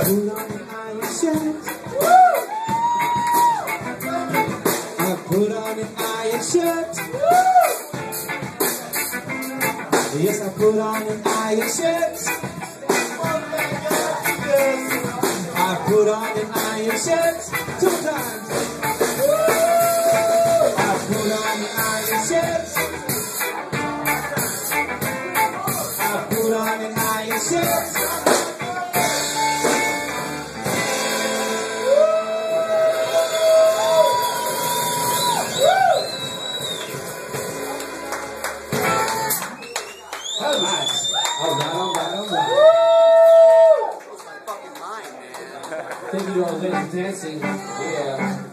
put on an iron shirt. I put on an iron shirt. Yes, I put on an iron shirt. I put on an iron shirt 2 times. I put on an iron shirt. I put on an iron shirt. Nice. All right. Thank you all, ladies dancing. Yeah.